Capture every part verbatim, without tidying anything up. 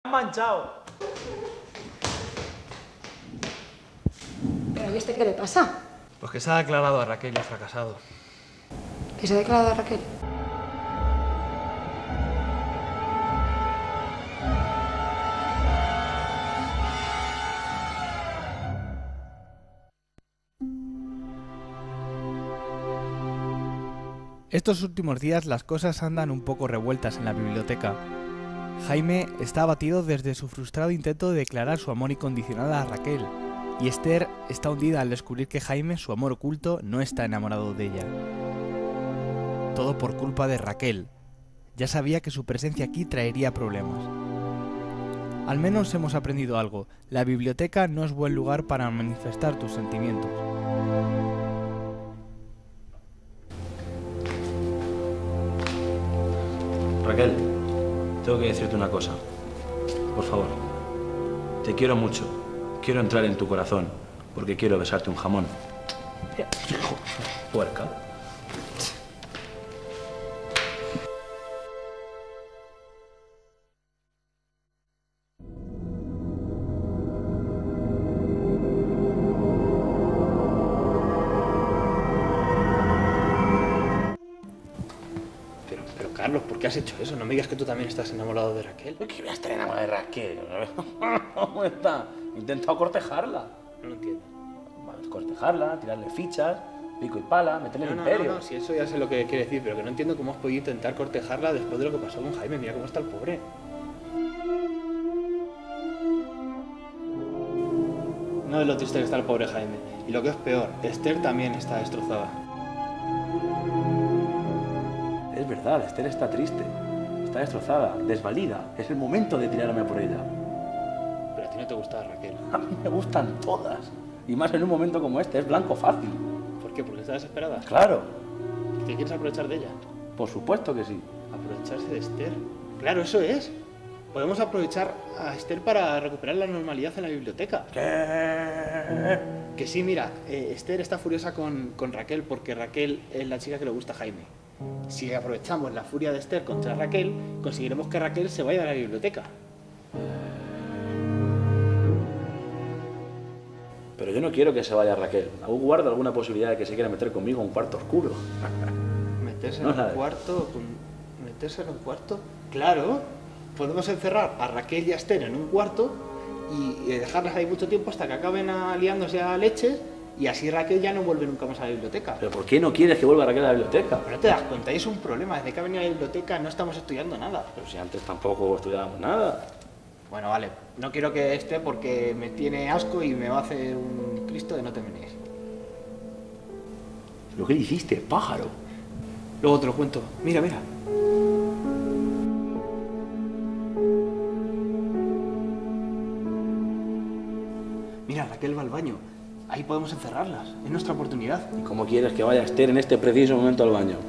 manchado. ¿Pero a este qué le pasa? Pues que se ha declarado a Raquel y ha fracasado. ¿Que se ha declarado a Raquel? Estos últimos días las cosas andan un poco revueltas en la biblioteca. Jaime está abatido desde su frustrado intento de declarar su amor incondicional a Raquel, y Esther está hundida al descubrir que Jaime, su amor oculto, no está enamorado de ella. Todo por culpa de Raquel. Ya sabía que su presencia aquí traería problemas. Al menos hemos aprendido algo. La biblioteca no es buen lugar para manifestar tus sentimientos. Raquel, tengo que decirte una cosa. Por favor, te quiero mucho. Quiero entrar en tu corazón porque quiero besarte un jamón. Puerca. Carlos, ¿por qué has hecho eso? No me digas que tú también estás enamorado de Raquel. ¿Por qué voy a estar enamorado de Raquel? ¿Cómo está? He intentado cortejarla. No lo entiendo. Bueno, cortejarla, tirarle fichas, pico y pala, meterle no, el no, imperio. No, no, si eso ya sé lo que quiere decir, pero que no entiendo cómo has podido intentar cortejarla después de lo que pasó con Jaime. Mira cómo está el pobre. No es lo triste que está el pobre Jaime. Y lo que es peor, Esther también está destrozada. Es verdad, Esther está triste, está destrozada, desvalida. Es el momento de tirarme por ella. Pero a ti no te gusta Raquel. A mí me gustan todas. Y más en un momento como este, es blanco fácil. ¿Por qué? ¿Porque está desesperada? Claro. ¿Te quieres aprovechar de ella? Por supuesto que sí. Aprovecharse de Esther. Claro, eso es. Podemos aprovechar a Esther para recuperar la normalidad en la biblioteca. ¿Qué? Que sí, mira, eh, Esther está furiosa con, con Raquel porque Raquel es la chica que le gusta a Jaime. Si aprovechamos la furia de Esther contra Raquel, conseguiremos que Raquel se vaya de la biblioteca. Pero yo no quiero que se vaya Raquel. Aún guardo alguna posibilidad de que se quiera meter conmigo en un cuarto oscuro. ¿Meterse No en un sabes. cuarto? ¿Meterse en un cuarto? Claro, podemos encerrar a Raquel y a Esther en un cuarto y dejarlas ahí mucho tiempo hasta que acaben aliándose a leches. Y así Raquel ya no vuelve nunca más a la biblioteca. ¿Pero por qué no quieres que vuelva Raquel a la biblioteca? Pero no te das cuenta, es un problema. Desde que ha venido a la biblioteca no estamos estudiando nada. Pero si antes tampoco estudiábamos nada. Bueno, vale. No quiero que esté porque me tiene asco y me va a hacer un Cristo de no te menees. ¿Lo que hiciste, pájaro? Luego te lo cuento. Mira, mira. Mira, Raquel va al baño. Ahí podemos encerrarlas. Es nuestra oportunidad. ¿Y cómo quieres que vaya Esther en este preciso momento al baño?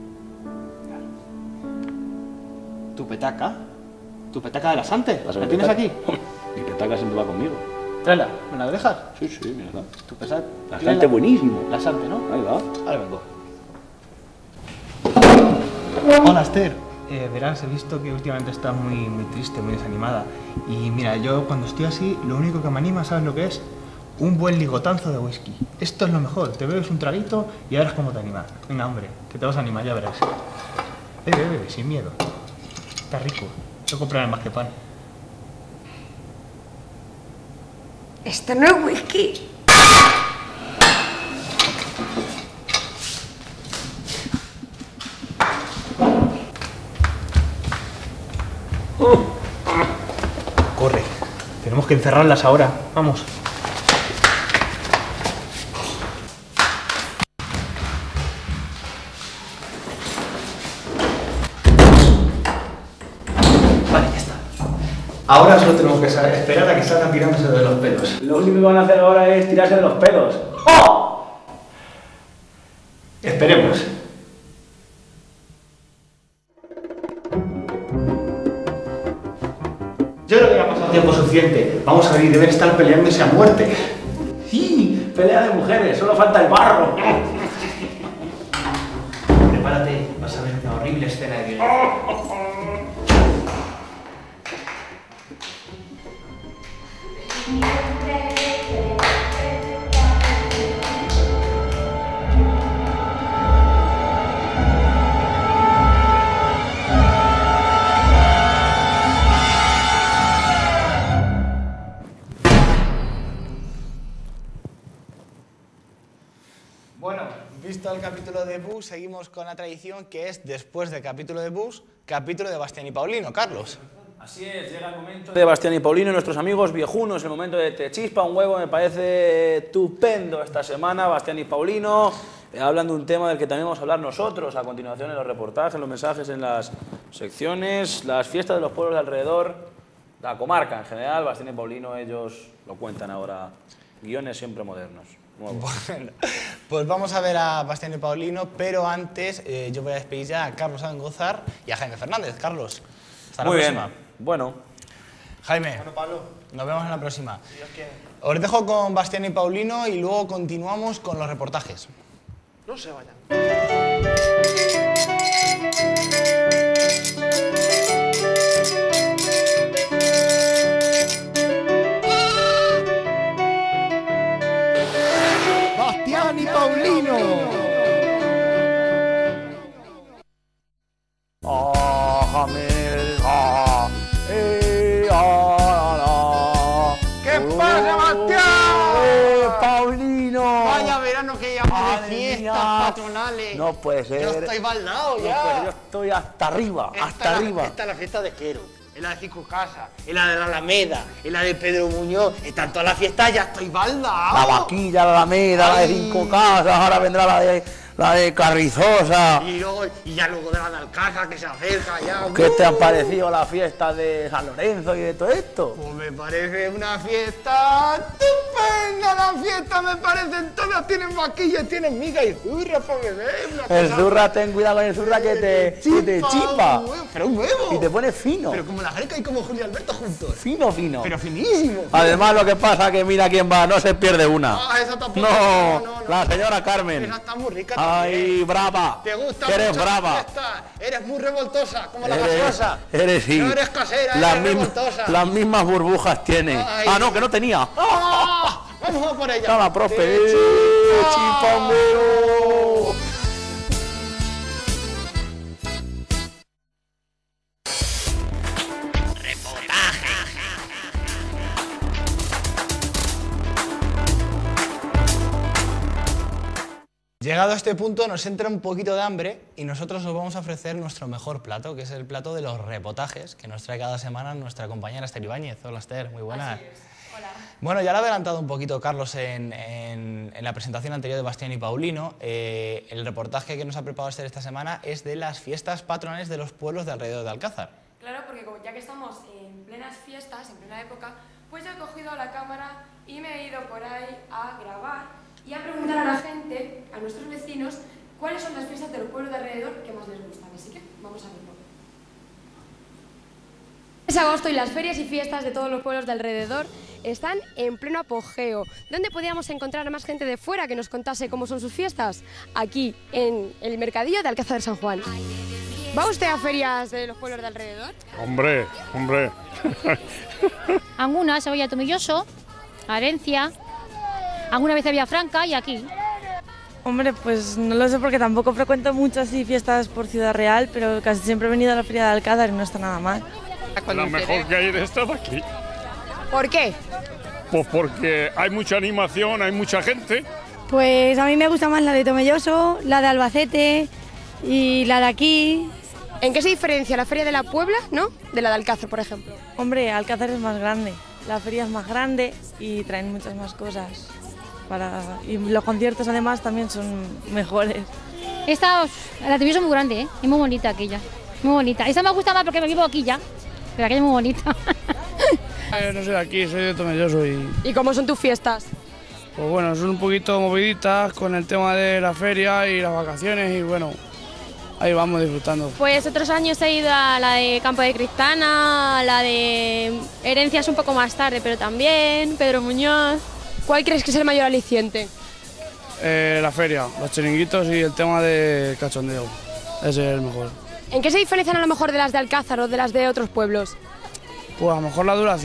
¿Tu petaca? ¿Tu petaca de las antes? ¿Vas a ¿La ver tienes petaca? aquí? Mi petaca siempre va conmigo. Tráela. ¿Me la dejas? Sí, sí, mira. Tu pesa... La Sante buenísimo. La Sante, ¿no? Ahí va. Ahora vengo. Hola, Esther. Eh, verás, he visto que últimamente estás muy, muy triste, muy desanimada. Y mira, yo cuando estoy así, lo único que me anima, ¿sabes lo que es? Un buen ligotanzo de whisky. Esto es lo mejor. Te bebes un traguito y verás cómo te anima. Venga, hombre, que te vas a animar, ya verás. Bebe, bebe, sin miedo. Está rico. Yo compraré más que pan. Esto no es whisky. Corre. Tenemos que encerrarlas ahora. Vamos. Vale, ya está. Ahora solo tenemos que esperar a que salgan tirándose de los pelos. Lo único que van a hacer ahora es tirarse de los pelos. ¡Oh! Esperemos. Yo creo que ya ha pasado tiempo suficiente. Vamos a ver, deben estar peleándose a muerte. Sí, pelea de mujeres, solo falta el barro. Prepárate, vas a ver una horrible escena de violencia. Bueno, visto el capítulo de Bus, seguimos con la tradición que es, después del capítulo de Bus, capítulo de Bastián y Paulino. Carlos. Así es, llega el momento de Bastián y Paulino, nuestros amigos viejunos, el momento de Te Chispa un Huevo. Me parece estupendo esta semana, Bastián y Paulino, eh, hablan de un tema del que también vamos a hablar nosotros a continuación en los reportajes, en los mensajes, en las secciones, las fiestas de los pueblos de alrededor, la comarca en general. Bastián y Paulino, ellos lo cuentan ahora, guiones siempre modernos. Nuevos. Bueno, pues vamos a ver a Bastián y Paulino, pero antes eh, yo voy a despedir ya a Carlos Abengozar y a Jaime Fernández. Carlos, hasta la Muy próxima. bien, bueno. Jaime, Bueno, Pablo. nos vemos en la próxima. Si Dios quiere. Os dejo con Bastián y Paulino y luego continuamos con los reportajes. No se vayan. Bastián y Paulino. ¿Qué pasa, Bastián? ¡Eh, Paulino! Vaya verano que llevamos de Madre fiestas mía. patronales. No puede ser. Yo estoy baldado No, ya. pues yo estoy hasta arriba, Esta hasta es la- arriba. Esta es la fiesta de Quero, es la de Cinco Casas, es la de la Alameda, es la de Pedro Muñoz. Están todas las fiestas, ya estoy baldado. La vaquilla, la alameda, la de Ay. cinco casas, ahora vendrá la de, la de Carrizosa. Y, luego, y ya luego de la de Alcázar que se acerca ya. ¿Qué te han parecido la fiesta de San Lorenzo y de todo esto? Pues me parece una fiesta estupenda, la fiesta me parecen todas, tienen vaquillas, tienen miga y zurra para beber. una El cosa- zurra, ten cuidado con el zurra que te, que te chipa. un huevo, pero un huevo. Y te pone fino. Pero como la Greca y como Julio Alberto juntos. Fino, fino. Pero finísimo. Además, lo que pasa que mira quién va, no se pierde una. Ah, esa tampoco. No, no, no, no. la señora Carmen. Esa está muy rica Ay, también. brava. Te gusta Que eres mucho la brava. fiesta. Eres muy revoltosa, como la Eres, gaseosa. eres sí. No eres casera, las, eres mismas, revoltosa. las mismas burbujas tiene. Ay. Ah, no, que no tenía. ¡Ah! Vamos a por ella. Llama, profe. Te ¡Eh, chipa. chipanguero! Llegado a este punto nos entra un poquito de hambre y nosotros os vamos a ofrecer nuestro mejor plato, que es el plato de los repotajes, que nos trae cada semana nuestra compañera Esther Ibáñez. Hola Esther, muy buenas. Hola. Bueno, ya lo ha adelantado un poquito Carlos en, en- en la presentación anterior de Bastián y Paulino. Eh, el reportaje que nos ha preparado Esther esta semana es de las fiestas patronales de los pueblos de alrededor de Alcázar. Claro, porque como ya que estamos en plenas fiestas, en plena época, pues yo he cogido la cámara y me he ido por ahí a grabar y a preguntar a la gente, a nuestros vecinos, cuáles son las fiestas de los pueblos de alrededor que más les gustan. Así que vamos a verlo. Es agosto y las ferias y fiestas de todos los pueblos de alrededor están en pleno apogeo. ¿Dónde podíamos encontrar a más gente de fuera que nos contase cómo son sus fiestas? Aquí, en el mercadillo de Alcázar de San Juan. ¿Va usted a ferias de los pueblos de alrededor? Hombre, hombre. Algunas, Cebolla Tomilloso, Arencia, alguna vez había Franca y aquí. Hombre, pues no lo sé porque tampoco frecuento mucho así fiestas por Ciudad Real, pero casi siempre he venido a la Feria de Alcázar y no está nada mal. La mejor que hay de estar aquí. ¿Por qué? Pues porque hay mucha animación, hay mucha gente. Pues a mí me gusta más la de Tomelloso, la de Albacete y la de aquí. ¿En qué se diferencia la feria de la Puebla, no? De la de Alcázar, por ejemplo. Hombre, Alcázar es más grande, la feria es más grande y traen muchas más cosas. Para... Y los conciertos además también son mejores. Esta, la Tomilloso es muy grande, ¿eh? Es muy bonita aquella, muy bonita. Esa me gusta más porque me vivo aquí ya, pero aquella es muy bonita. Eh, no soy de aquí, soy de Tomelloso y ¿Y cómo son tus fiestas? pues bueno, son un poquito moviditas con el tema de la feria y las vacaciones y bueno, ahí vamos disfrutando. Pues otros años he ido a la de Campo de Cristana, a la de Herencias un poco más tarde, pero también, Pedro Muñoz. ¿Cuál crees que es el mayor aliciente? Eh, la feria, los chiringuitos y el tema de cachondeo, ese es el mejor. ¿En qué se diferencian a lo mejor de las de Alcázar o de las de otros pueblos? Pues a lo mejor la duración.